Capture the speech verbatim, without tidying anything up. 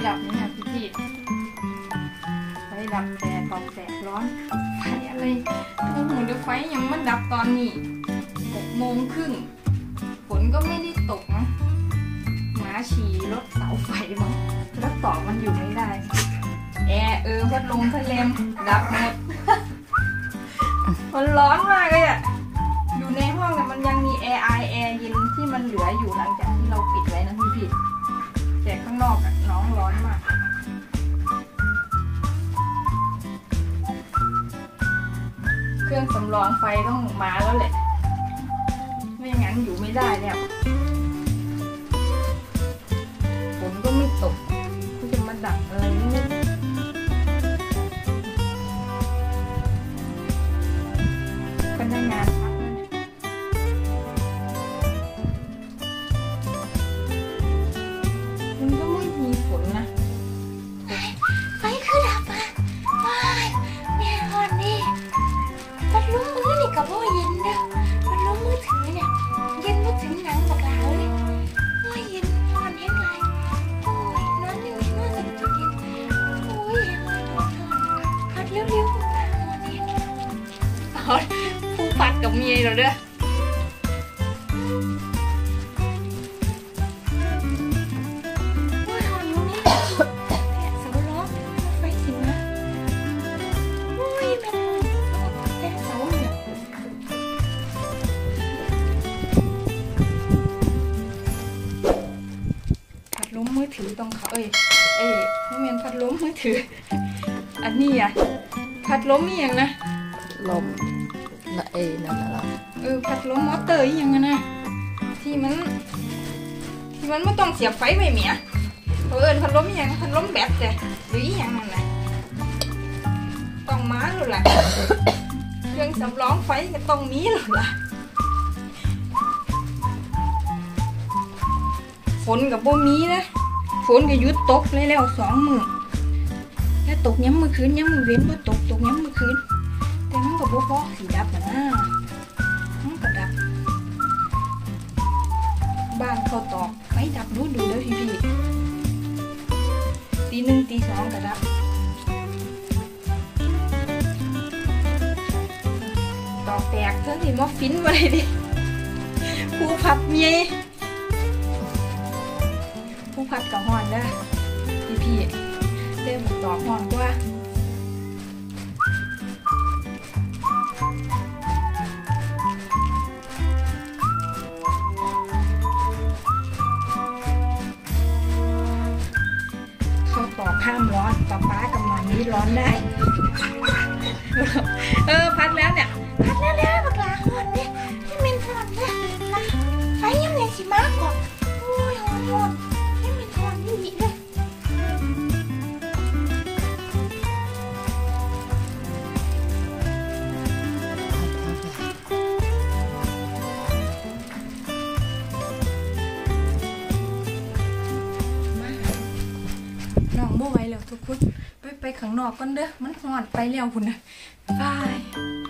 ดับนี่ค่ะพี่พี่ไฟดับแต่ตอกแตกร้อนไฟอะไรโอ้โหเดี๋ยวไฟยังมันดับตอนนี้หกโมงครึ่งฝนก็ไม่ได้ตกนะหมาฉี่รถเสาไฟมั้งแล้วต่อมันอยู่ไม่ได้แอร์เออพัดลมพัดลมดับหมดมันร้อนมากเลยอ่ะอยู่ในห้องเนี่ยมันยังมีแอร์ไอแอร์เย็นที่มันเหลืออยู่หลังจากที่เราปิดไว้นะพี่พี่แต่ข้างนอกอ่ะน้องร้อนมากเครื่องสำรองไฟต้องมาแล้วแหละไม่งั้นอยู่ไม่ได้แล้วฝนก็ไม่ตกก็จะมาดับอะไรนี่พนักงานมันก็ไม่มีฝนนะไฟคือดับอ่ะว้ายแม่ฮอนนี่พัดลมมือนี่กับว่าเย็นนะพัดลมมือถือเนี่ยเย็นมาถึงหนังบักหลาเลยว่าเย็นฮอนยังไงโอ้ยนอนเร็วนอนสักจุดเย็นโอ้ยฮอนฮอนพัดเร็วๆฮอนนี่อ๋อผู้พัดกับเมียเราเด้อมือถือต้องเขาเอ้ยเอ้ยไม่เป็นพัดลมมือถืออันนี้อ่ะพัดลมนี่ยังนะลมละเอนั่นแหละเออพัดลมมอเตอร์ยังไงนะที่มันที่มันไม่ต้องเสียบไฟไม่เมียเออพัดลมยังพัดลมแบตเลยหรือยังนั่นแหละต้องม้าหรือล่ะเครื่องสำรองไฟก็ต้องมีหรือล่ะฝนกับบ่มีนะฝนก็หยุดตกเลยแล้วสองมื้อแล้วตกย้ำเมื่อคืนย้ำมือเว้นบ่ตกตกย้ำเมื่อคืนแต่มันก็บ่พอสีดับนะมันก็ดับบ้านเขาตอกไม่ดับดูดูแล้วพี่พี่ตีหนึ่งตีสองก็ดับตอกแตกเท่าที่มอฟินมาเลยดิผู้พัดเมียผู้พัดกับหอนนะพี่พี่เริ่มตอกหอนกว่าเขาตอกห้ามร้อนป๊าป๊ากับมานี้ร้อนได้เออพัดแล้วเนี่ยพัดแล้วแล้วบักหลาฮอนเนี่ยไม่เป็นฮอนนะไฟยังไงสิมากกว่าโอ้ยฮอนฮอนน้องบ่ไหวแล้วทุกคนไปไปข้างนอกก่อนเด้อมันร้อนไปแล้วคุณนะบาย